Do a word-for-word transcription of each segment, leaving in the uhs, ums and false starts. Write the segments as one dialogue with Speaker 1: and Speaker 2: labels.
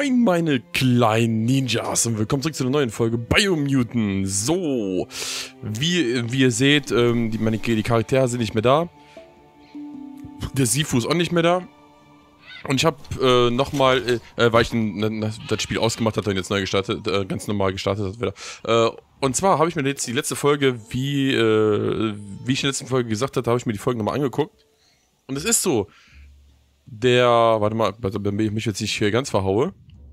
Speaker 1: Moin meine kleinen Ninjas und willkommen zurück zu einer neuen Folge Biomutant. So, wie, wie ihr seht, ähm, die, meine, die Charaktere sind nicht mehr da. Der Sifu ist auch nicht mehr da. Und ich habe äh, nochmal, äh, weil ich n, n, das Spiel ausgemacht hatte und jetzt neu gestartet, äh, ganz normal gestartet hat wieder. Äh, und zwar habe ich mir jetzt die letzte Folge, wie, äh, wie ich in der letzten Folge gesagt hatte, habe ich mir die Folge nochmal angeguckt. Und es ist so, der, warte mal, damit ich mich jetzt nicht hier ganz verhaue.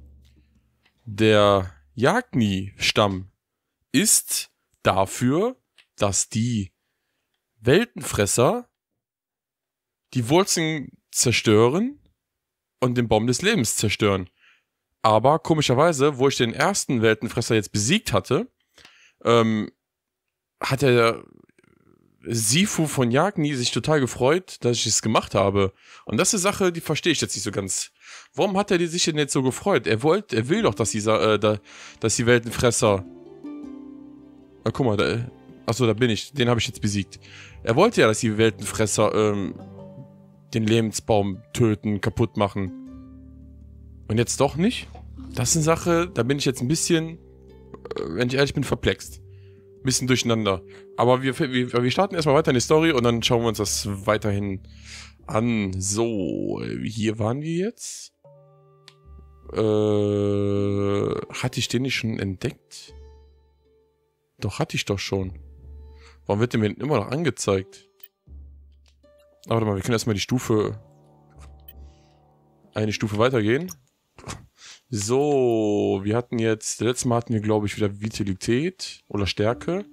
Speaker 1: Der Yagni-Stamm ist dafür, dass die Weltenfresser die Wurzeln zerstören und den Baum des Lebens zerstören. Aber komischerweise, wo ich den ersten Weltenfresser jetzt besiegt hatte, ähm, hat der Sifu von Yagni sich total gefreut, dass ich es gemacht habe. Und das ist eine Sache, die verstehe ich jetzt nicht so ganz. Warum hat er sich denn jetzt so gefreut? Er wollte, er will doch, dass die, äh, da, dass die Weltenfresser... Ah, guck mal, da, achso, da bin ich. Den habe ich jetzt besiegt. Er wollte ja, dass die Weltenfresser ähm, den Lebensbaum töten, kaputt machen. Und jetzt doch nicht? Das ist eine Sache, da bin ich jetzt ein bisschen, wenn ich ehrlich bin, verplext. Ein bisschen durcheinander. Aber wir, wir, wir starten erstmal weiter in die Story und dann schauen wir uns das weiterhin an. So, hier waren wir jetzt. Äh, hatte ich den nicht schon entdeckt? Doch, hatte ich doch schon. Warum wird der mir denn immer noch angezeigt? Aber warte mal, wir können erstmal die Stufe... Eine Stufe weitergehen. So, wir hatten jetzt... Letztes Mal hatten wir, glaube ich, wieder Vitalität oder Stärke.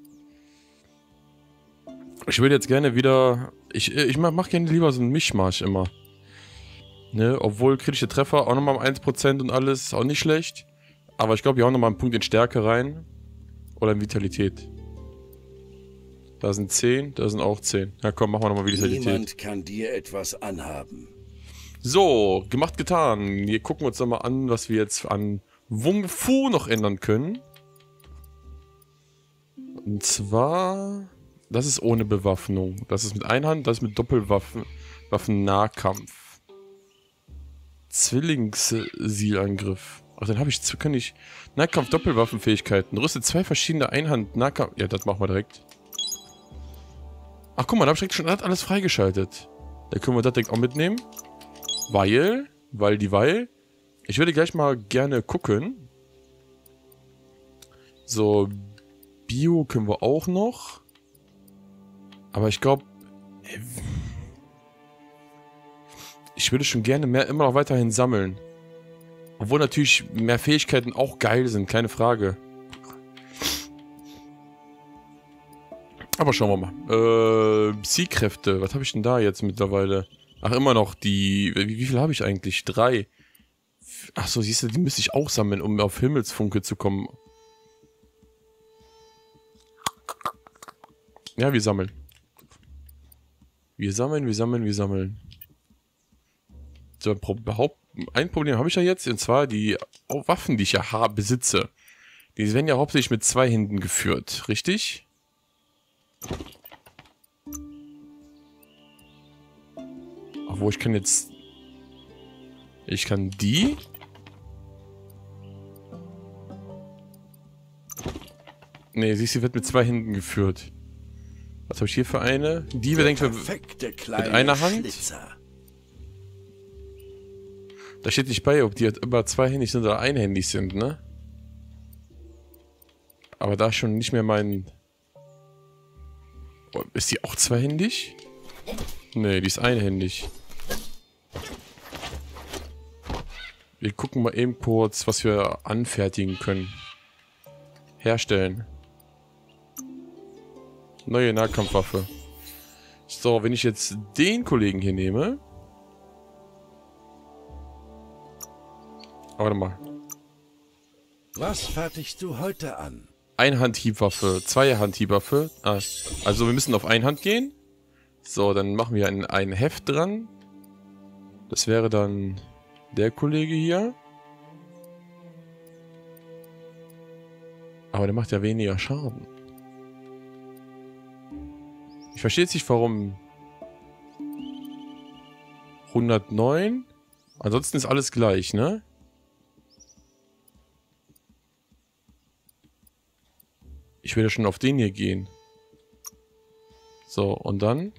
Speaker 1: Ich würde jetzt gerne wieder... Ich, ich mach, mach gerne lieber so einen Mischmasch immer. Ne, obwohl kritische Treffer auch nochmal um eins Prozent und alles, ist auch nicht schlecht. Aber ich glaube, wir hauen nochmal einen Punkt in Stärke rein. Oder in Vitalität. Da sind zehn, da sind auch zehn. Ja komm, machen wir nochmal Vitalität.
Speaker 2: Niemand kann dir etwas anhaben.
Speaker 1: So, gemacht, getan. Hier gucken wir uns nochmal an, was wir jetzt an Wung Fu noch ändern können. Und zwar... Das ist ohne Bewaffnung. Das ist mit Einhand, das ist mit Doppelwaffen. Waffen-Nahkampf. Zwillings-Sielangriff. Ach, dann habe ich, kann ich... Nahkampf-Doppelwaffenfähigkeiten. Rüstet zwei verschiedene Einhand-Nahkampf... Ja, das machen wir direkt. Ach, guck mal, da habe ich direkt schon alles freigeschaltet. Da können wir das direkt auch mitnehmen. Weil, weil die Weil... Ich würde gleich mal gerne gucken. So, Bio können wir auch noch. Aber ich glaube... Ich würde schon gerne mehr immer noch weiterhin sammeln. Obwohl natürlich mehr Fähigkeiten auch geil sind, keine Frage. Aber schauen wir mal. Äh, Psi-Kräfte, was habe ich denn da jetzt mittlerweile? Ach, immer noch die... Wie, wie viel habe ich eigentlich? Drei. Ach so, siehst du, die müsste ich auch sammeln, um auf Himmelsfunke zu kommen. Ja, wir sammeln. Wir sammeln, wir sammeln, wir sammeln. So, ein Problem habe ich ja jetzt, und zwar die Waffen, die ich ja habe, besitze. Die werden ja hauptsächlich mit zwei Händen geführt, richtig? Obwohl, ich kann jetzt... Ich kann die... Ne, siehst du, die wird mit zwei Händen geführt. Was habe ich hier für eine? Die wir denken mit einer Hand. Schlitzer. Da steht nicht bei, ob die immer zweihändig sind oder einhändig sind, ne? Aber da schon nicht mehr mein... Oh, ist die auch zweihändig? Ne, die ist einhändig. Wir gucken mal eben kurz, was wir anfertigen können. Herstellen. Neue Nahkampfwaffe. So, wenn ich jetzt den Kollegen hier nehme... Warte mal.
Speaker 2: Was fertigst du heute an?
Speaker 1: Einhandhiebwaffe, Zweihandhiebwaffe. Ah, also wir müssen auf Einhand gehen. So, dann machen wir ein, ein Heft dran. Das wäre dann der Kollege hier. Aber der macht ja weniger Schaden. Ich verstehe jetzt nicht, warum... hundertneun. Ansonsten ist alles gleich, ne? Ich will ja schon auf den hier gehen. So, und dann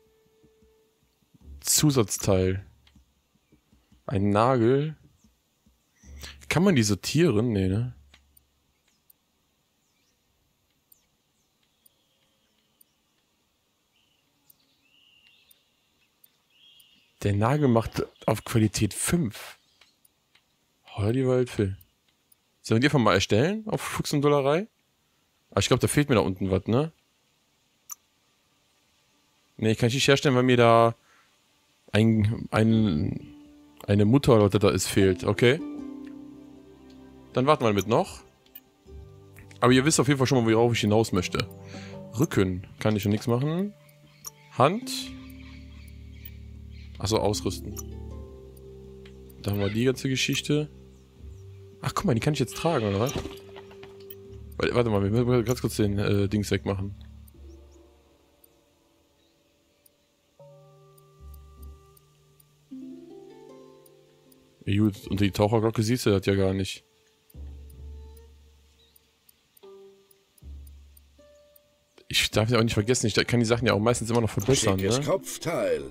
Speaker 1: Zusatzteil. Ein Nagel. Kann man die sortieren? Nee, ne? Der Nagel macht auf Qualität fünf. Heuer die Waldfee. Sollen wir die einfach mal erstellen? Auf Fuchs und Dollerei? Aber ich glaube, da fehlt mir da unten was, ne? Ne, kann ich nicht herstellen, weil mir da ein, ein, eine Mutter oder was da ist, fehlt. Okay. Dann warten wir damit noch. Aber ihr wisst auf jeden Fall schon mal, worauf ich hinaus möchte. Rücken. Kann ich schon nichts machen. Hand. Achso, ausrüsten. Da haben wir die ganze Geschichte. Ach, guck mal, die kann ich jetzt tragen, oder was? Warte mal, wir müssen ganz kurz den äh, Dings wegmachen. Ja, gut, und die Taucherglocke siehst du das ja gar nicht. Ich darf ja auch nicht vergessen, ich kann die Sachen ja auch meistens immer noch verbessern,
Speaker 2: Schickes
Speaker 1: ne?
Speaker 2: Kopfteil.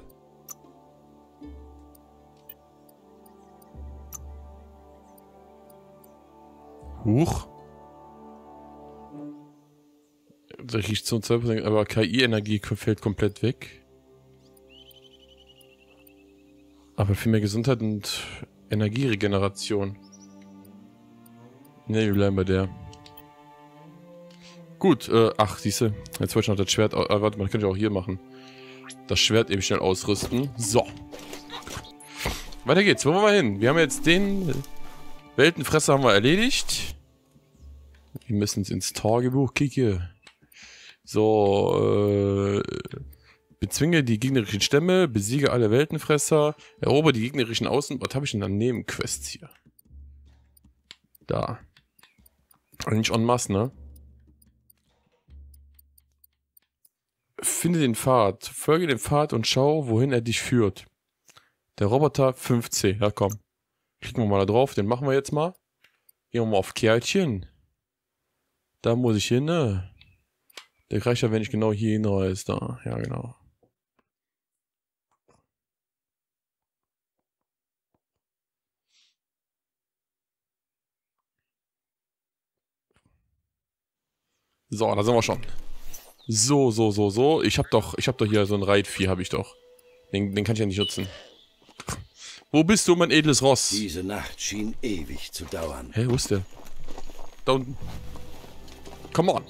Speaker 1: Huch. Da riecht so ein zwei Prozent, aber K I-Energie fällt komplett weg. Aber viel mehr Gesundheit und Energieregeneration. Ne, wir bleiben bei der. Gut, äh, ach, siehste, jetzt wollte ich noch das Schwert, äh, warte mal, könnte ich auch hier machen. Das Schwert eben schnell ausrüsten. So. Weiter geht's, wo wollen wir hin? Wir haben jetzt den Weltenfresser haben wir erledigt. Wir müssen ins Tagebuch kicken. So, äh, bezwinge die gegnerischen Stämme, besiege alle Weltenfresser, erober die gegnerischen Außen... Was habe ich denn an Nebenquests hier? Da. Eigentlich en masse, ne? Finde den Pfad, folge dem Pfad und schau, wohin er dich führt. Der Roboter fünf C, ja komm. Klicken wir mal da drauf, den machen wir jetzt mal. Gehen wir mal auf Kärtchen. Da muss ich hin, ne? Der reicht ja, wenn ich genau hier hinreise, da. Ja, genau. So, da sind wir schon. So, so, so, so. Ich hab doch, ich hab doch hier so ein Reitvieh, habe ich doch. Den, den kann ich ja nicht nutzen. Wo bist du, mein edles Ross?
Speaker 2: Diese Nacht schien ewig zu dauern.
Speaker 1: Hä, wo ist der? Da unten. Come on.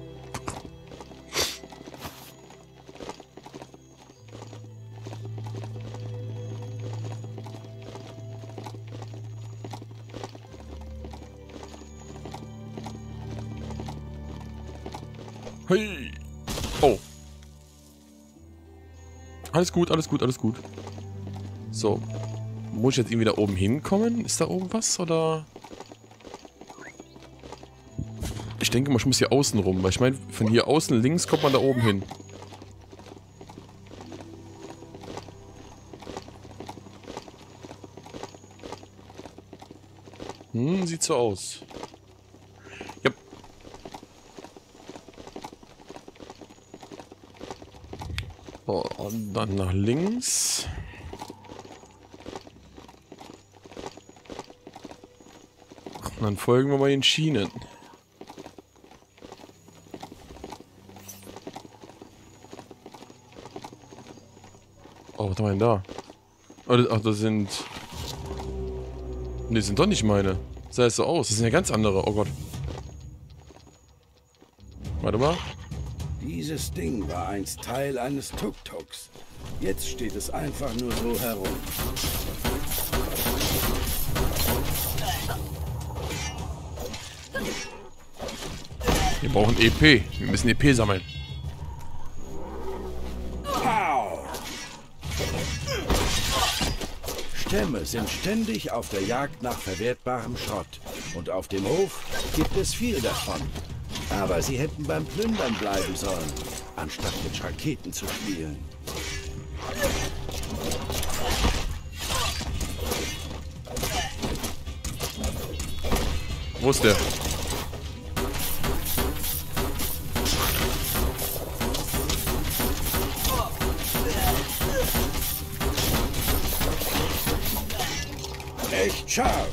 Speaker 1: Hey. Oh. Alles gut, alles gut, alles gut. So. Muss ich jetzt irgendwie da oben hinkommen? Ist da oben was, oder? Ich denke mal, ich muss hier außen rum, weil ich meine, von hier außen links kommt man da oben hin. Hm, sieht so aus. Ja. So, und dann nach links. Und dann folgen wir mal den Schienen. Oh, was haben wir denn da? Oh, das, ach, das sind... Ne, das sind doch nicht meine. Das sah jetzt so aus. Das sind ja ganz andere. Oh Gott. Warte mal.
Speaker 2: Dieses Ding war einst Teil eines Tuk-Tuks. Jetzt steht es einfach nur so herum.
Speaker 1: Wir brauchen E P. Wir müssen E P sammeln.
Speaker 2: Stämme sind ständig auf der Jagd nach verwertbarem Schrott. Und auf dem Hof gibt es viel davon. Aber sie hätten beim Plündern bleiben sollen, anstatt mit Raketen zu spielen.
Speaker 1: Wo ist der?
Speaker 2: Recht scharf.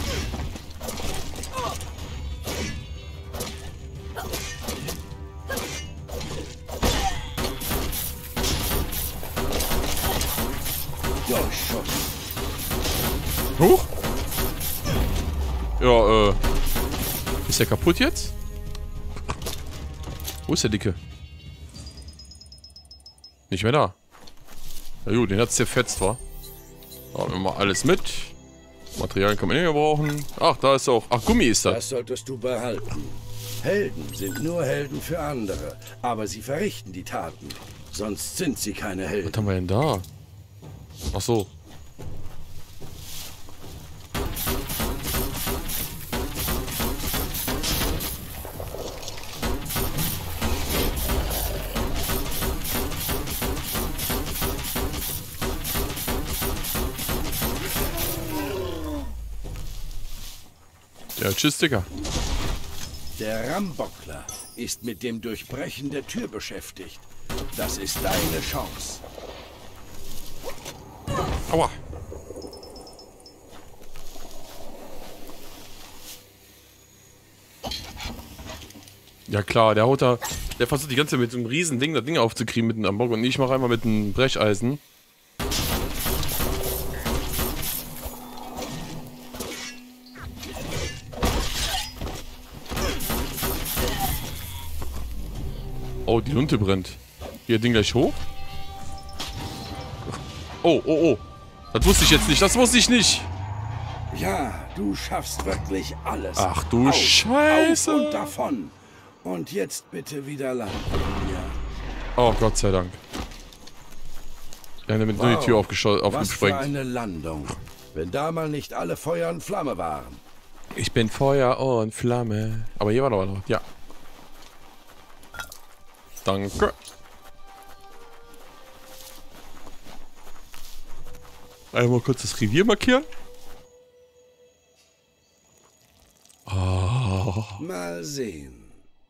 Speaker 2: Durchschuss.
Speaker 1: Huch. Ja, äh. Ist der kaputt jetzt? Wo ist der Dicke? Nicht mehr da. Na gut, den hat's zerfetzt, wa? Da haben wir mal alles mit. Materialien kann man nicht mehr brauchen. Ach, da ist auch. Ach, Gummi ist das.
Speaker 2: Das solltest du behalten. Helden sind nur Helden für andere, aber sie verrichten die Taten. Sonst sind sie keine Helden.
Speaker 1: Was haben wir denn da? Ach so. Ja, tschüss, Digga.
Speaker 2: Der Rambockler ist mit dem Durchbrechen der Tür beschäftigt. Das ist deine Chance.
Speaker 1: Aua. Ja klar, der haut da, der versucht die ganze Zeit mit so einem riesen Ding das Ding aufzukriegen mit einem Ambock und ich mache einmal mit einem Brecheisen. Oh, die Lunte brennt. Hier, Ding gleich hoch. Oh, oh, oh. Das wusste ich jetzt nicht, das wusste ich nicht.
Speaker 2: Ja, du schaffst wirklich alles.
Speaker 1: Ach du
Speaker 2: auf,
Speaker 1: Scheiße.
Speaker 2: Auf und davon. Und jetzt bitte wieder landen. Ja.
Speaker 1: Oh, Gott sei Dank. Ja, damit wow. Die Tür aufgesprengt.
Speaker 2: Was für eine Landung. Wenn da mal nicht alle Feuer und Flamme waren.
Speaker 1: Ich bin Feuer und Flamme. Aber hier war noch was. Ja. Danke. Einmal kurz das Revier markieren. Oh.
Speaker 2: Mal sehen.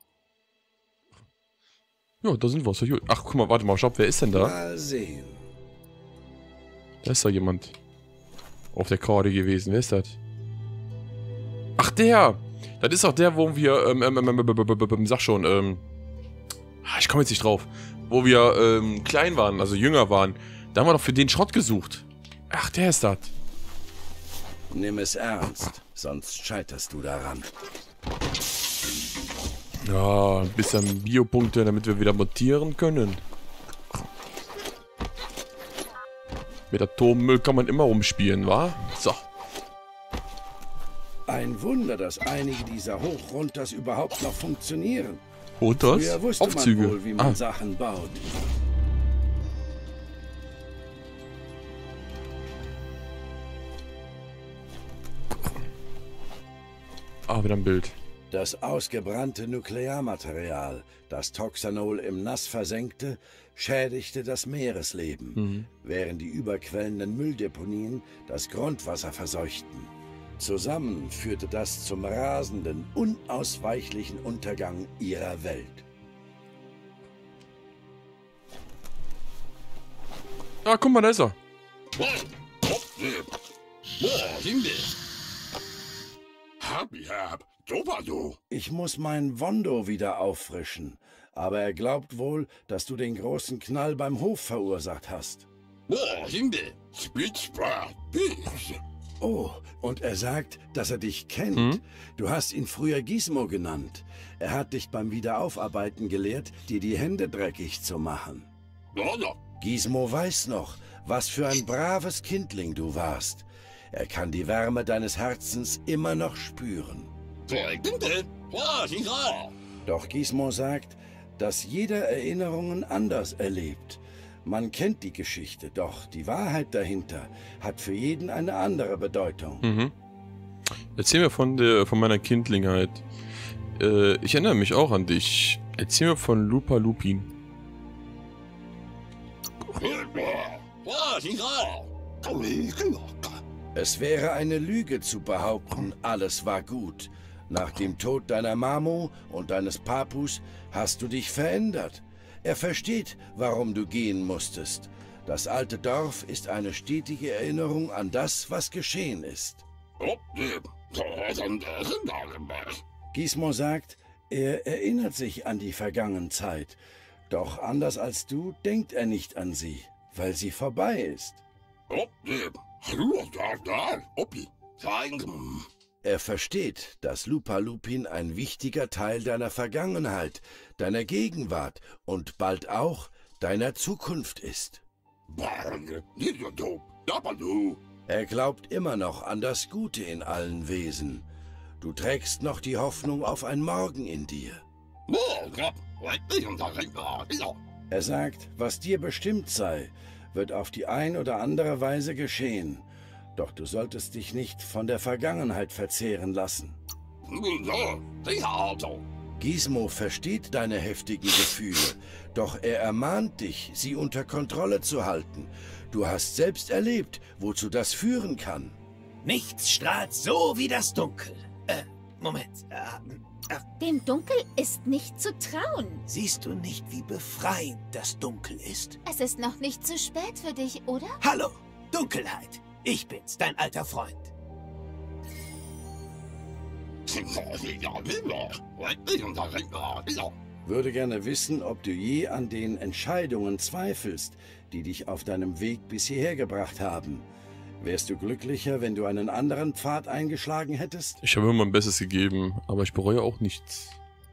Speaker 1: Ja, da sind wir. So, ach, guck mal, warte mal, schau, wer ist denn da?
Speaker 2: Mal sehen.
Speaker 1: Da ist da jemand auf der Karte gewesen. Wer ist das? Ach, der! Das ist auch der, wo wir, ähm, ähm, ähm, ähm, sag schon, ähm, ich komme jetzt nicht drauf. Wo wir, ähm, klein waren, also jünger waren. Da haben wir doch für den Schrott gesucht. Ach, der ist das.
Speaker 2: Nimm es ernst, sonst scheiterst du daran.
Speaker 1: Ja, ein bisschen Biopunkte, damit wir wieder mutieren können. Mit Atommüll kann man immer rumspielen, wa? So.
Speaker 2: Ein Wunder, dass einige dieser Hochrunters überhaupt noch funktionieren.
Speaker 1: Runters?
Speaker 2: Früher wusste
Speaker 1: Aufzüge.
Speaker 2: man wohl, wie man
Speaker 1: ah.
Speaker 2: Sachen baut.
Speaker 1: Ah, wieder ein Bild.
Speaker 2: Das ausgebrannte Nuklearmaterial, das Toxanol im Nass versenkte, schädigte das Meeresleben,
Speaker 1: Mhm.
Speaker 2: während die überquellenden Mülldeponien das Grundwasser verseuchten. Zusammen führte das zum rasenden, unausweichlichen Untergang ihrer Welt.
Speaker 1: Ah, guck mal, da ist er.
Speaker 2: Ich muss mein Wondo wieder auffrischen, aber er glaubt wohl, dass du den großen Knall beim Hof verursacht hast. Oh, und er sagt, dass er dich kennt.
Speaker 1: Hm?
Speaker 2: Du hast ihn früher Gizmo genannt. Er hat dich beim Wiederaufarbeiten gelehrt, dir die Hände dreckig zu machen. Gizmo weiß noch, was für ein braves Kindling du warst. Er kann die Wärme deines Herzens immer noch spüren. Doch Gizmo sagt, dass jeder Erinnerungen anders erlebt. Man kennt die Geschichte, doch die Wahrheit dahinter hat für jeden eine andere Bedeutung.
Speaker 1: Mhm. Erzähl mir von, der, von meiner Kindlichkeit. Äh, ich erinnere mich auch an dich. Erzähl mir von Lupa Lupin.
Speaker 2: Es wäre eine Lüge zu behaupten, alles war gut. Nach dem Tod deiner Mamo und deines Papus hast du dich verändert. Er versteht, warum du gehen musstest. Das alte Dorf ist eine stetige Erinnerung an das, was geschehen ist. Gizmo sagt, er erinnert sich an die vergangene Zeit. Doch anders als du denkt er nicht an sie, weil sie vorbei ist. Er versteht, dass Lupa Lupin ein wichtiger Teil deiner Vergangenheit, deiner Gegenwart und bald auch deiner Zukunft ist. Er glaubt immer noch an das Gute in allen Wesen. Du trägst noch die Hoffnung auf ein Morgen in dir. Er sagt, was dir bestimmt sei, wird auf die ein oder andere Weise geschehen. Doch du solltest dich nicht von der Vergangenheit verzehren lassen. Gizmo versteht deine heftigen Gefühle, doch er ermahnt dich, sie unter Kontrolle zu halten. Du hast selbst erlebt, wozu das führen kann.
Speaker 3: Nichts strahlt so wie das Dunkel. Äh, Moment. Äh, äh.
Speaker 4: Dem Dunkel ist nicht zu trauen.
Speaker 3: Siehst du nicht, wie befreiend das Dunkel ist?
Speaker 4: Es ist noch nicht zu spät für dich, oder?
Speaker 3: Hallo, Dunkelheit. Ich bin's, dein alter Freund.
Speaker 2: Würde gerne wissen, ob du je an den Entscheidungen zweifelst, die dich auf deinem Weg bis hierher gebracht haben. Wärst du glücklicher, wenn du einen anderen Pfad eingeschlagen hättest?
Speaker 1: Ich habe immer mein Bestes gegeben, aber ich bereue auch nichts.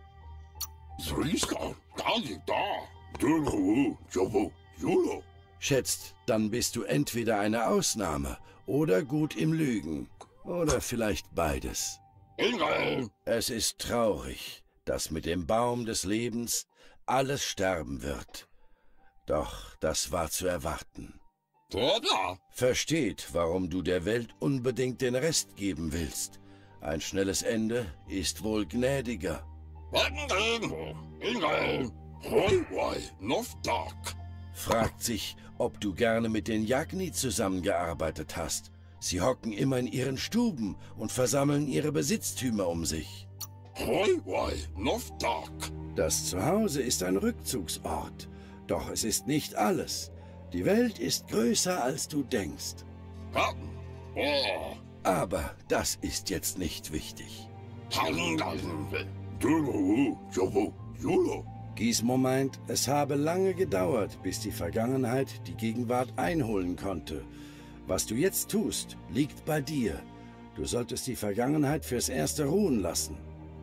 Speaker 2: Schätzt, dann bist du entweder eine Ausnahme oder gut im Lügen. Oder vielleicht beides. Es ist traurig, dass mit dem Baum des Lebens alles sterben wird. Doch das war zu erwarten. Versteht, warum du der Welt unbedingt den Rest geben willst. Ein schnelles Ende ist wohl gnädiger. Fragt sich, ob du gerne mit den Yagni zusammengearbeitet hast. Sie hocken immer in ihren Stuben und versammeln ihre Besitztümer um sich. Das Zuhause ist ein Rückzugsort, doch es ist nicht alles. Die Welt ist größer, als du denkst. Aber das ist jetzt nicht wichtig. Gizmo meint, es habe lange gedauert, bis die Vergangenheit die Gegenwart einholen konnte. Was du jetzt tust, liegt bei dir. Du solltest die Vergangenheit fürs Erste ruhen lassen.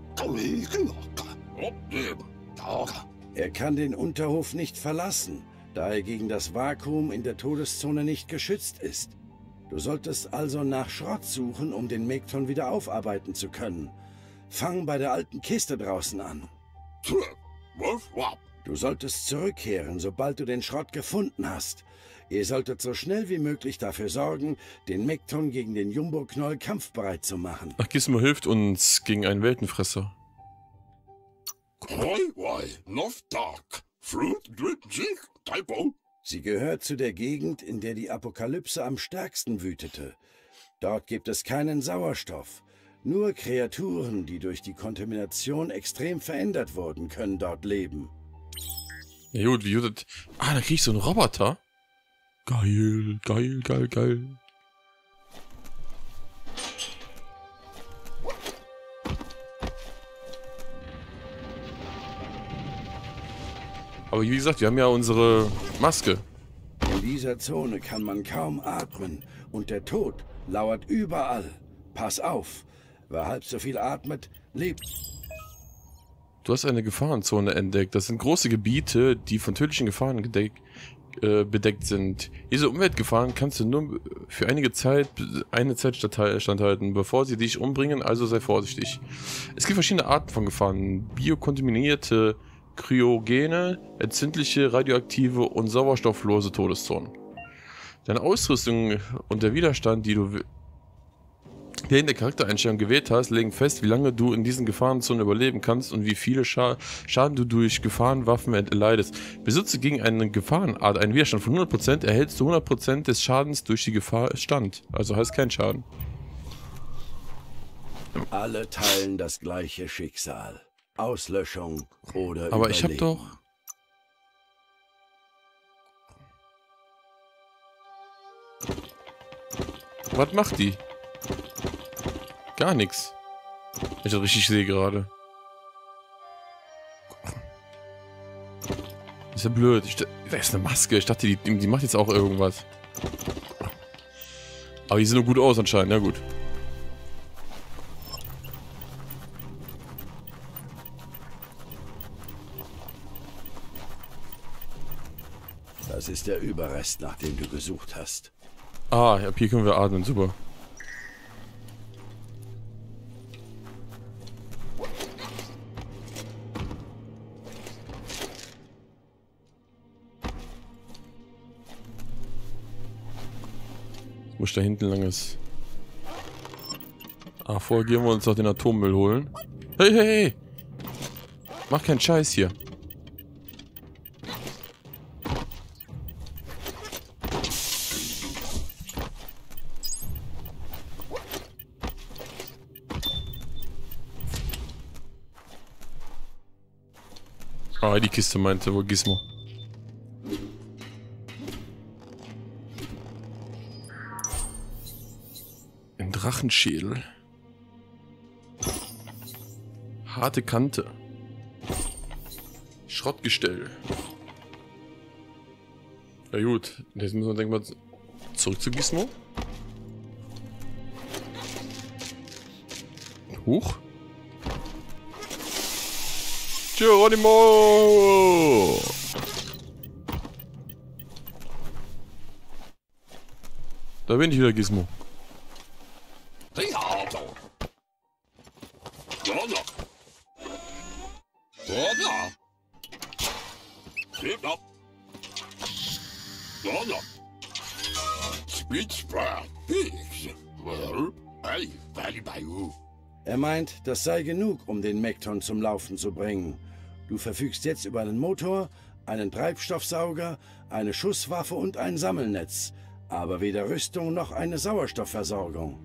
Speaker 2: Er kann den Unterhof nicht verlassen, da er gegen das Vakuum in der Todeszone nicht geschützt ist. Du solltest also nach Schrott suchen, um den Megton wieder aufarbeiten zu können. Fang bei der alten Kiste draußen an. Du solltest zurückkehren, sobald du den Schrott gefunden hast. Ihr solltet so schnell wie möglich dafür sorgen, den Megton gegen den Jumbo-Knoll kampfbereit zu machen.
Speaker 1: Ach, Gizmo hilft uns gegen einen Weltenfresser.
Speaker 2: Sie gehört zu der Gegend, in der die Apokalypse am stärksten wütete. Dort gibt es keinen Sauerstoff. Nur Kreaturen, die durch die Kontamination extrem verändert wurden, können dort leben.
Speaker 1: Ja gut, wie Judith... Ah, da krieg ich so einen Roboter. Geil, geil, geil, geil. Aber wie gesagt, wir haben ja unsere Maske.
Speaker 2: In dieser Zone kann man kaum atmen und der Tod lauert überall. Pass auf, wer halb so viel atmet, lebt.
Speaker 1: Du hast eine Gefahrenzone entdeckt. Das sind große Gebiete, die von tödlichen Gefahren gedeckt, äh, bedeckt sind. Diese Umweltgefahren kannst du nur für einige Zeit, eine Zeit standhalten, bevor sie dich umbringen, also sei vorsichtig. Es gibt verschiedene Arten von Gefahren. Biokontaminierte, kryogene, entzündliche, radioaktive und sauerstofflose Todeszonen. Deine Ausrüstung und der Widerstand, die du in der Charaktereinstellung gewählt hast, legen fest, wie lange du in diesen Gefahrenzonen überleben kannst und wie viele Scha Schaden du durch Gefahrenwaffen erleidest. Besitze gegen eine Gefahrenart einen Widerstand von hundert Prozent, erhältst du hundert Prozent des Schadens durch die Gefahr Stand. Also heißt kein Schaden.
Speaker 2: Alle teilen das gleiche Schicksal. Auslöschung oder
Speaker 1: Aber ich hab
Speaker 2: Überleben.
Speaker 1: doch... Was macht die? Gar nichts. Ich das richtig sehe gerade. Ist ja blöd. Ich, das ist eine Maske. Ich dachte, die, die macht jetzt auch irgendwas. Aber die sehen nur gut aus anscheinend. Ja gut.
Speaker 2: Das ist der Überrest, nach dem du gesucht hast.
Speaker 1: Ah, ab hier können wir atmen. Super. Muss da hinten lang ist. Ah, vorher gehen wir uns noch den Atommüll holen. Hey, hey, hey! Mach keinen Scheiß hier. Ah, die Kiste meinte wohl Gizmo. Ein Drachenschädel. Harte Kante. Schrottgestell. Ja gut, jetzt müssen wir denken wir zurück zu Gizmo. Huch. Geronimo! Da bin ich wieder, Gizmo.
Speaker 2: Er meint, das sei genug, um den Mekton zum Laufen zu bringen. Du verfügst jetzt über einen Motor, einen Treibstoffsauger, eine Schusswaffe und ein Sammelnetz, aber weder Rüstung noch eine Sauerstoffversorgung.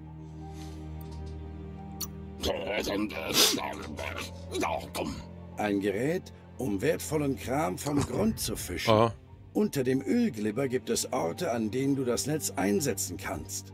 Speaker 2: Ein Gerät, um wertvollen Kram vom Grund zu fischen.
Speaker 1: Ah.
Speaker 2: Unter dem Ölglibber gibt es Orte, an denen du das Netz einsetzen kannst.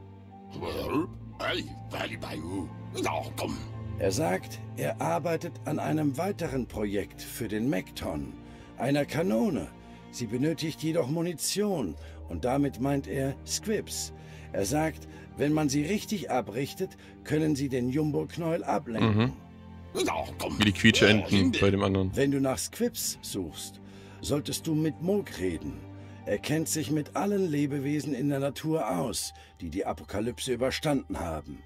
Speaker 2: Er sagt, er arbeitet an einem weiteren Projekt für den Mekton, einer Kanone. Sie benötigt jedoch Munition und damit meint er Squibs. Er sagt, wenn man sie richtig abrichtet, können sie den Jumbo-Knäuel ablenken.
Speaker 1: Mhm. Wie die Quietsche-Enten bei dem anderen.
Speaker 2: Wenn du nach Squibs suchst, solltest du mit Moog reden. Er kennt sich mit allen Lebewesen in der Natur aus, die die Apokalypse überstanden haben.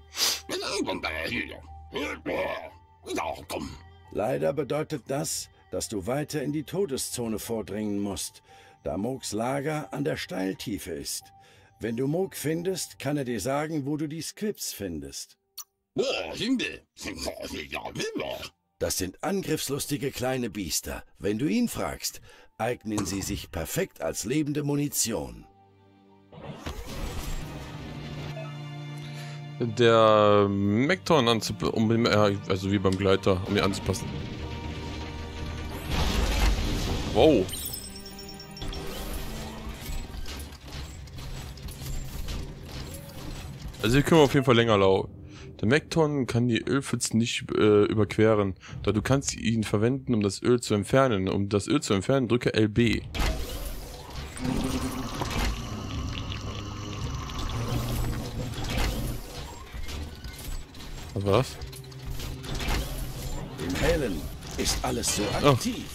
Speaker 2: Leider bedeutet das, dass du weiter in die Todeszone vordringen musst, da Moogs Lager an der Steiltiefe ist. Wenn du Moog findest, kann er dir sagen, wo du die Squibs findest. Das sind angriffslustige kleine Biester. Wenn du ihn fragst, eignen sie sich perfekt als lebende Munition.
Speaker 1: Der Mekton anzupassen, um, äh, also wie beim Gleiter, um ihn anzupassen. Wow. Also hier können wir auf jeden Fall länger laufen. Der Mekton kann die Ölpfützen nicht äh, überqueren, da du kannst ihn verwenden, um das Öl zu entfernen. Um das Öl zu entfernen, drücke L B. Was war das?
Speaker 2: Im Hellen ist alles so aktiv.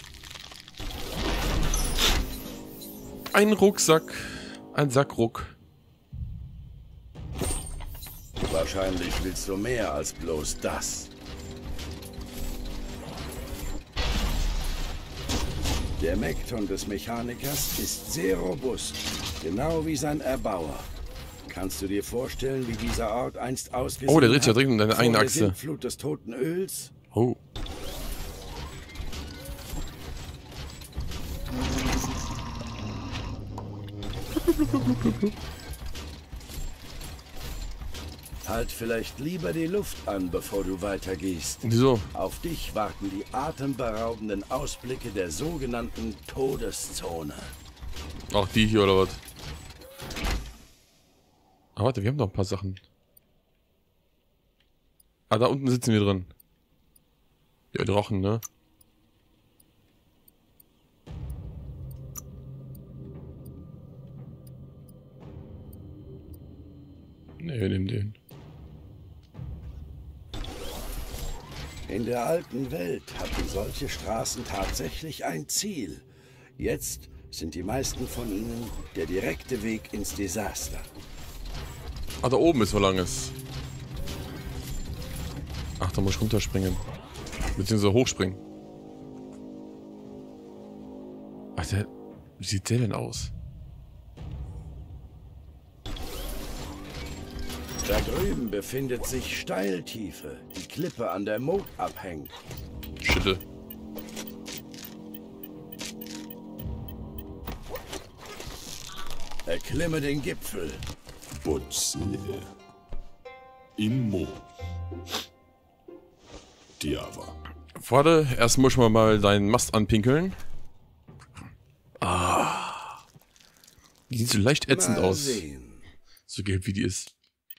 Speaker 1: Oh. Ein Rucksack. Ein Sackruck.
Speaker 2: Wahrscheinlich willst du mehr als bloß das. Der Mekton des Mechanikers ist sehr robust, genau wie sein Erbauer. Kannst du dir vorstellen, wie dieser Ort einst ausgesehen hat?
Speaker 1: Oh, der dreht sich ja direkt in deine eigene Achse.
Speaker 2: Vor der Sintflut des toten Öls?
Speaker 1: Oh.
Speaker 2: Halt vielleicht lieber die Luft an, bevor du weitergehst.
Speaker 1: Wieso?
Speaker 2: Auf dich warten die atemberaubenden Ausblicke der sogenannten Todeszone.
Speaker 1: Auch die hier oder was? Ah, warte, wir haben noch ein paar Sachen. Ah, da unten sitzen wir drin. Ja, Drachen, ne? Ne, wir nehmen den.
Speaker 2: In der alten Welt hatten solche Straßen tatsächlich ein Ziel. Jetzt sind die meisten von ihnen der direkte Weg ins Desaster.
Speaker 1: Ah, da oben ist wo lang ist. Ach, da muss ich runterspringen. Beziehungsweise hochspringen. Ach, der... Wie sieht der denn aus?
Speaker 2: Da drüben befindet sich Steiltiefe, die Klippe an der Moog abhängt.
Speaker 1: Schüttel.
Speaker 2: Erklimme den Gipfel.
Speaker 5: Butze. In Mo. Diava.
Speaker 1: Warte, erst muss man mal deinen Mast anpinkeln. Ah. Die sieht so leicht ätzend
Speaker 2: Mal
Speaker 1: aus.
Speaker 2: sehen.
Speaker 1: So gelb wie die ist.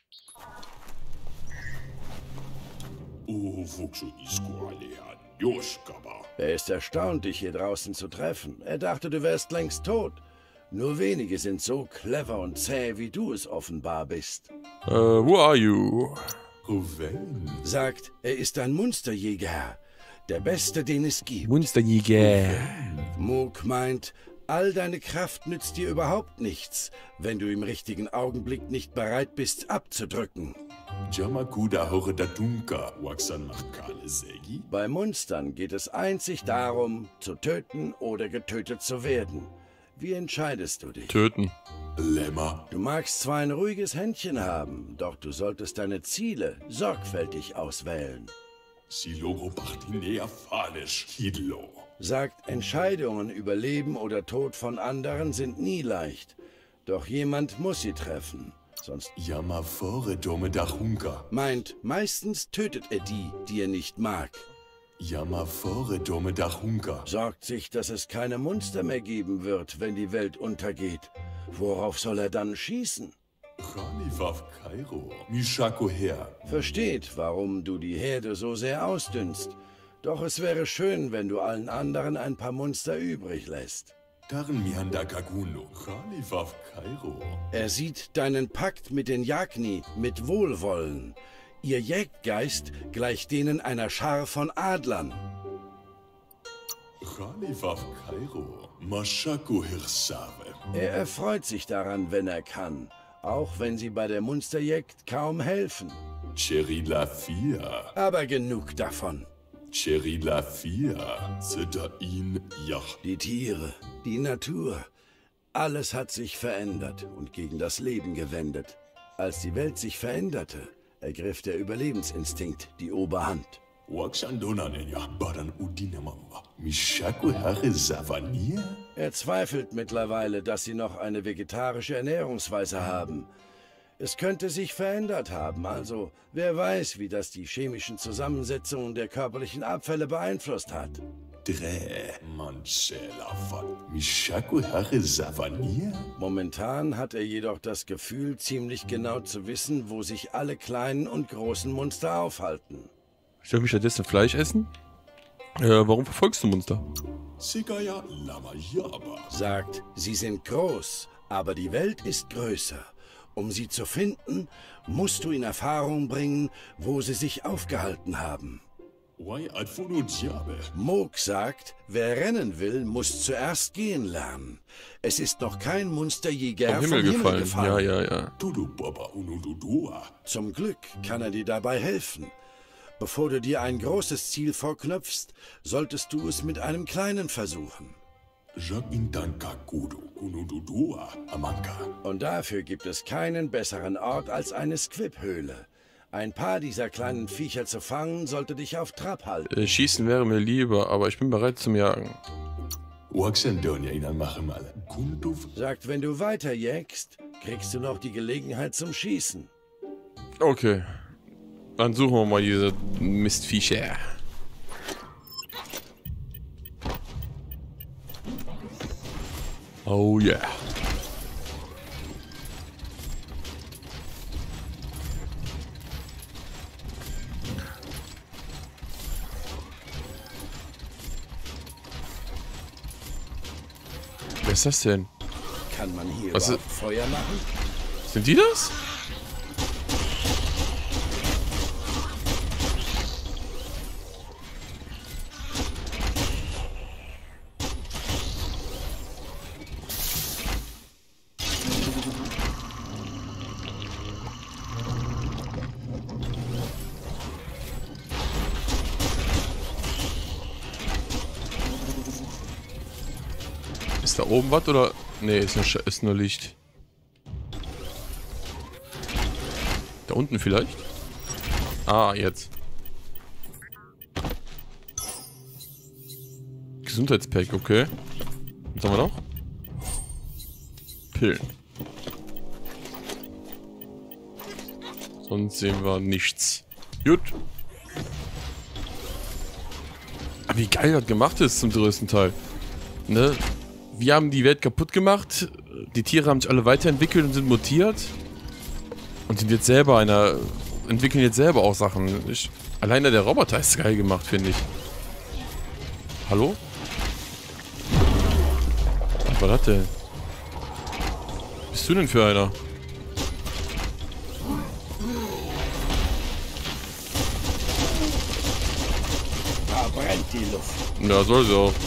Speaker 5: Oh, Fuchsu Iskualean. Joschkaba.
Speaker 2: Er ist erstaunt, dich hier draußen zu treffen. Er dachte, du wärst längst tot. Nur wenige sind so clever und zäh, wie du es offenbar bist.
Speaker 1: Äh, who are you?
Speaker 5: Ruven.
Speaker 2: Sagt, er ist ein Monsterjäger. Der beste, den es gibt.
Speaker 1: Monsterjäger.
Speaker 2: Moog meint, all deine Kraft nützt dir überhaupt nichts, wenn du im richtigen Augenblick nicht bereit bist, abzudrücken.
Speaker 5: Jamakuda Horedatunka. Waxan Machkale Segi.
Speaker 2: Bei Monstern geht es einzig darum, zu töten oder getötet zu werden. Wie entscheidest du dich?
Speaker 1: Töten.
Speaker 5: Lemma.
Speaker 2: Du magst zwar ein ruhiges Händchen haben, doch du solltest deine Ziele sorgfältig auswählen.
Speaker 5: Silogo Bachtinea Falisch. Hidlo.
Speaker 2: Sagt, Entscheidungen über Leben oder Tod von anderen sind nie leicht. Doch jemand muss sie treffen, sonst...
Speaker 5: Yamafore Dome Dachunka.
Speaker 2: Meint, meistens tötet er die, die er nicht mag.
Speaker 5: Yamafore Dome Dachunka.
Speaker 2: Sorgt sich, dass es keine Monster mehr geben wird, wenn die Welt untergeht. Worauf soll er dann schießen?
Speaker 5: Ranivav Kairo. Mishako her.
Speaker 2: Versteht, warum du die Herde so sehr ausdünnst. Doch es wäre schön, wenn du allen anderen ein paar Monster übrig lässt.
Speaker 5: Darren Mianda Kaguno. Ranivav Kairo.
Speaker 2: Er sieht deinen Pakt mit den Yagni mit Wohlwollen. Ihr Jägdgeist gleicht denen einer Schar von Adlern.
Speaker 5: Ranivav Kairo. Mashako Hirsave.
Speaker 2: Er erfreut sich daran, wenn er kann, auch wenn sie bei der Monsterjagd kaum helfen.
Speaker 5: Cherry Lafia.
Speaker 2: Aber genug davon.
Speaker 5: Cherry Lafia. Zedain Yach.
Speaker 2: Die Tiere, die Natur, alles hat sich verändert und gegen das Leben gewendet. Als die Welt sich veränderte, ergriff der Überlebensinstinkt die Oberhand.
Speaker 5: Waxandonanenya. Baran Udinamawa. Mishako Hare Savania.
Speaker 2: Er zweifelt mittlerweile, dass sie noch eine vegetarische Ernährungsweise haben. Es könnte sich verändert haben, also wer weiß, wie das die chemischen Zusammensetzungen der körperlichen Abfälle beeinflusst hat.
Speaker 5: Dre. Manchela Fat. Mishako Hare Savania.
Speaker 2: Momentan hat er jedoch das Gefühl, ziemlich genau zu wissen, wo sich alle kleinen und großen Monster aufhalten.
Speaker 1: Soll ich stattdessen Fleisch essen? Äh, warum verfolgst du Monster?
Speaker 5: Sigaya Lama Yaba.
Speaker 2: Sagt, sie sind groß, aber die Welt ist größer. Um sie zu finden, musst du in Erfahrung bringen, wo sie sich aufgehalten haben.
Speaker 5: Wai Adfuno Diabe.
Speaker 2: Moog sagt, wer rennen will, muss zuerst gehen lernen. Es ist noch kein Monsterjäger
Speaker 1: Vom Himmel, gefallen.
Speaker 2: gefallen.
Speaker 1: Ja, ja, ja.
Speaker 5: Tudu Baba Unududua.
Speaker 2: Zum Glück kann er dir dabei helfen. Bevor du dir ein großes Ziel vorknöpfst, solltest du es mit einem kleinen versuchen.
Speaker 5: Jacques Intanka Kudu Unududua Amanka.
Speaker 2: Und dafür gibt es keinen besseren Ort als eine Squib-Höhle. Ein paar dieser kleinen Viecher zu fangen, sollte dich auf Trab halten.
Speaker 1: Äh, schießen wäre mir lieber, aber ich bin bereit zum Jagen.
Speaker 5: Waxandonia Inan Machemal. Kunduf.
Speaker 2: Sagt, wenn du weiter jägst, kriegst du noch die Gelegenheit zum Schießen.
Speaker 1: Okay. Dann suchen wir mal diese Mistviecher. Oh yeah. Wer ist das denn?
Speaker 2: Kann man hier
Speaker 1: Was
Speaker 2: überhaupt Feuer machen?
Speaker 1: Sind die das? Ist da oben was oder? Nee, ist nur, Sch- ist nur Licht. Da unten vielleicht? Ah, jetzt. Gesundheitspack, okay. Was haben wir noch? Pillen. Sonst sehen wir nichts. Gut. Aber wie geil das gemacht ist zum größten Teil. Ne? Wir haben die Welt kaputt gemacht. Die Tiere haben sich alle weiterentwickelt und sind mutiert. Und sind jetzt selber einer. Entwickeln jetzt selber auch Sachen. Ich, alleine der Roboter ist geil gemacht, finde ich. Hallo? Was war das denn? Was bist du denn für einer?
Speaker 2: Da brennt die Luft.
Speaker 1: Ja, soll sie auch.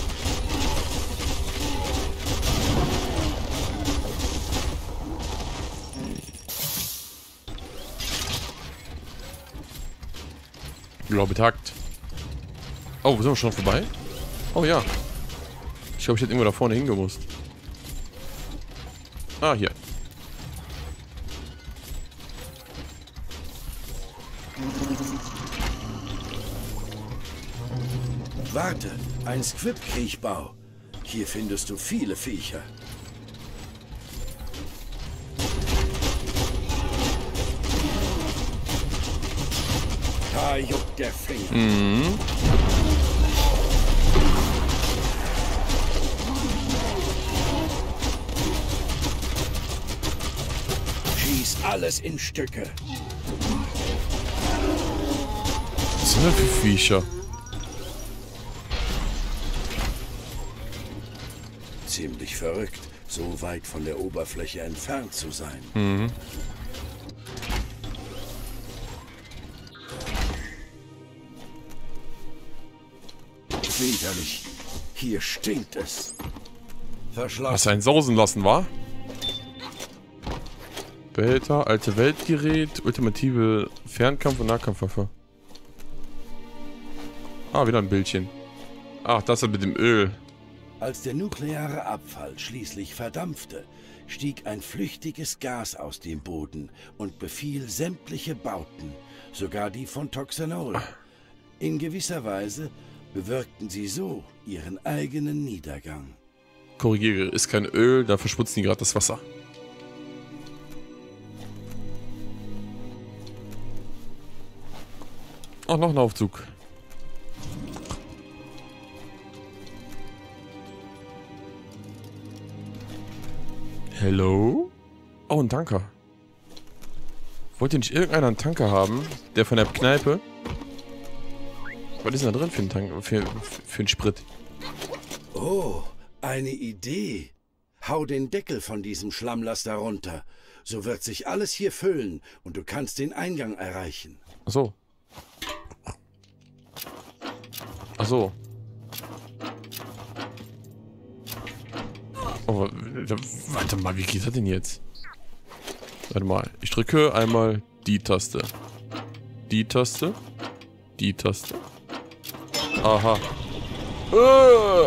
Speaker 1: Glaube Takt. Oh, sind wir schon vorbei? Oh ja. Ich glaube, ich hätte irgendwo da vorne hingemusst. Ah, hier.
Speaker 2: Warte, ein Squib-Kriechbau. Hier findest du viele Viecher. Da juckt der Finger.
Speaker 1: Mhm.
Speaker 2: Schieß alles in Stücke.
Speaker 1: Was sind das für Viecher?
Speaker 2: Ziemlich verrückt, so weit von der Oberfläche entfernt zu sein.
Speaker 1: Mhm.
Speaker 2: Widerlich. Hier stinkt es. Verschlossen.
Speaker 1: Hast du einen sausen lassen, war? Behälter, alte Weltgerät, ultimative Fernkampf- und Nahkampfwaffe. Ah, wieder ein Bildchen. Ach, das mit dem Öl.
Speaker 2: Als der nukleare Abfall schließlich verdampfte, stieg ein flüchtiges Gas aus dem Boden und befiel sämtliche Bauten, sogar die von Toxanol. In gewisser Weise bewirkten sie so ihren eigenen Niedergang.
Speaker 1: Korrigiere, ist kein Öl, da verschmutzen die gerade das Wasser. Oh, noch ein Aufzug. Hello? Oh, ein Tanker. Wollte nicht irgendeiner einen Tanker haben? Der von der Kneipe? Was ist denn da drin für ein Tank, für, für einen Sprit?
Speaker 2: Oh, eine Idee. Hau den Deckel von diesem Schlammlaster runter. So wird sich alles hier füllen und du kannst den Eingang erreichen.
Speaker 1: Ach so. Ach so. Oh, warte mal, wie geht das denn jetzt? Warte mal, ich drücke einmal die Taste. Die Taste. Die Taste. Aha. Äh.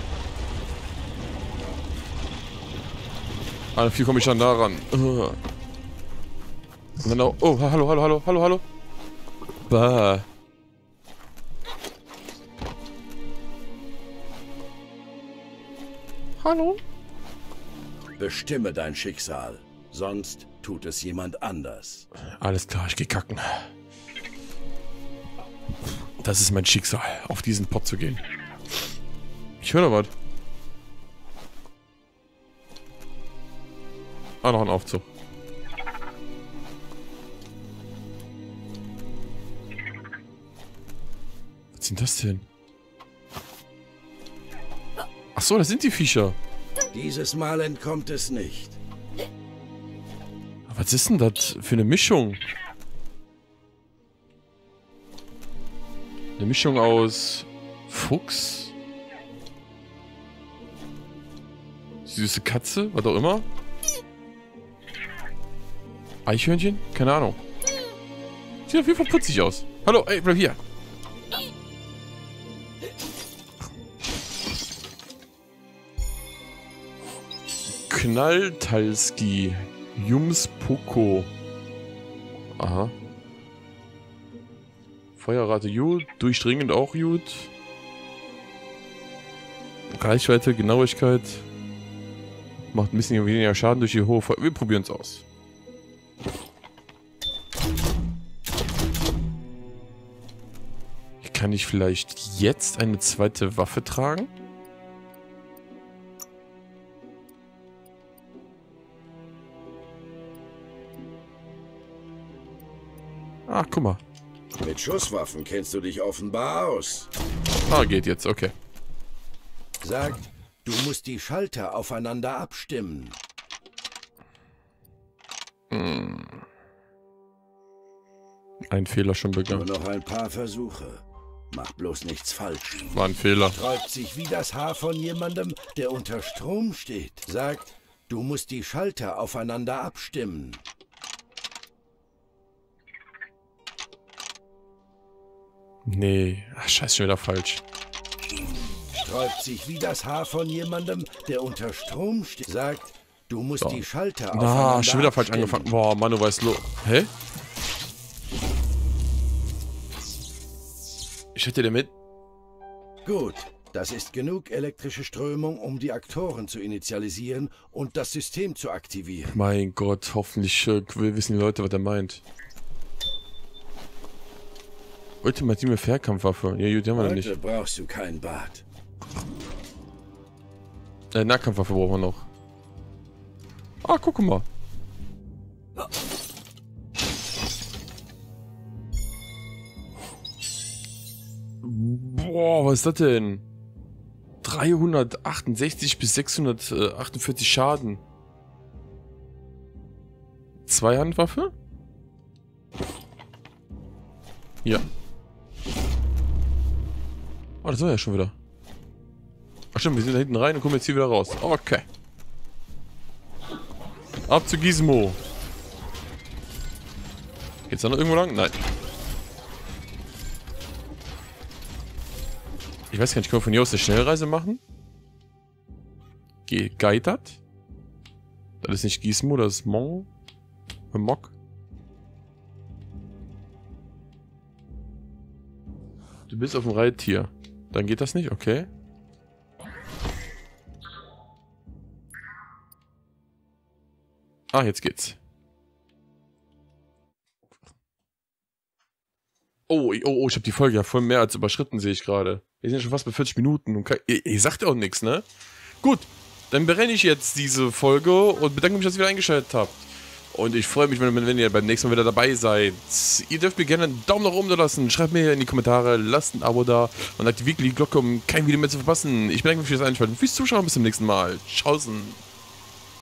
Speaker 1: Ah, wie komme ich dann da ran? Äh. Und dann auch, oh, hallo, hallo, hallo, hallo, hallo. Bah. Hallo?
Speaker 2: Bestimme dein Schicksal, sonst tut es jemand anders.
Speaker 1: Alles klar, ich geh kacken. Das ist mein Schicksal, auf diesen Pott zu gehen. Ich höre da was. Ah, noch ein Aufzug. Was sind das denn? Ach so, das sind die Viecher.
Speaker 2: Dieses Mal entkommt es nicht.
Speaker 1: Was ist denn das für eine Mischung? Eine Mischung aus Fuchs, süße Katze, was auch immer. Eichhörnchen? Keine Ahnung. Sieht auf jeden Fall putzig aus. Hallo, ey, bleib hier. Knalltalski. Jums Poco. Aha. Feuerrate gut, durchdringend auch gut. Reichweite, Genauigkeit. Macht ein bisschen weniger Schaden durch die hohe Feuer. Wir probieren es aus. Kann ich vielleicht jetzt eine zweite Waffe tragen? Ah, guck mal.
Speaker 2: Mit Schusswaffen kennst du dich offenbar aus.
Speaker 1: Ah, geht jetzt, okay.
Speaker 2: Sagt, du musst die Schalter aufeinander abstimmen.
Speaker 1: Hm. Ein Fehler schon
Speaker 2: Nur
Speaker 1: begangen.
Speaker 2: noch ein paar Versuche. Mach bloß nichts falsch.
Speaker 1: War ein Fehler.
Speaker 2: Sträubt sich wie das Haar von jemandem, der unter Strom steht. Sagt, du musst die Schalter aufeinander abstimmen.
Speaker 1: Nee, ach, scheiße, schon wieder falsch.
Speaker 2: Sträubt sich wie das Haar von jemandem, der unter Strom steht. Sagt, du musst
Speaker 1: So.
Speaker 2: die Schalter aufeinander
Speaker 1: Ah, schon wieder falsch
Speaker 2: abstimmen.
Speaker 1: angefangen. Boah, Manu, weiß lo. Hä? Ich hätte damit.
Speaker 2: Gut, das ist genug elektrische Strömung, um die Aktoren zu initialisieren und das System zu aktivieren.
Speaker 1: Mein Gott, hoffentlich äh, wissen die Leute, was er meint. Ultimative Fernkampfwaffe. Ja, gut, die haben wir noch
Speaker 2: Heute
Speaker 1: nicht.
Speaker 2: brauchst du kein Bad.
Speaker 1: Äh, Nahkampfwaffe brauchen wir noch. Ah, guck mal. Boah, was ist das denn? dreihundertachtundsechzig bis sechshundertachtundvierzig Schaden. Zweihandwaffe? Ja. Oh, das war ja schon wieder. Ach stimmt, wir sind da hinten rein und kommen jetzt hier wieder raus. Okay. Ab zu Gizmo. Geht's da noch irgendwo lang? Nein. Ich weiß gar nicht, können wir von hier aus eine Schnellreise machen? Ge Geitert? Das ist nicht Gizmo, das ist Mon. Mok. Du bist auf dem Reittier. Dann geht das nicht, okay. Ah, jetzt geht's. Oh, oh, oh, ich habe die Folge ja voll mehr als überschritten, sehe ich gerade. Wir sind ja schon fast bei vierzig Minuten und ihr, ihr sagt ja auch nichts, ne? Gut, dann beende ich jetzt diese Folge und bedanke mich, dass ihr wieder eingeschaltet habt. Und ich freue mich, wenn, wenn ihr beim nächsten Mal wieder dabei seid. Ihr dürft mir gerne einen Daumen nach oben da lassen. Schreibt mir in die Kommentare, lasst ein Abo da und aktiviert die Glocke, um kein Video mehr zu verpassen. Ich bedanke mich fürs Einschalten. Fürs Zuschauen, bis zum nächsten Mal. Tschaußen.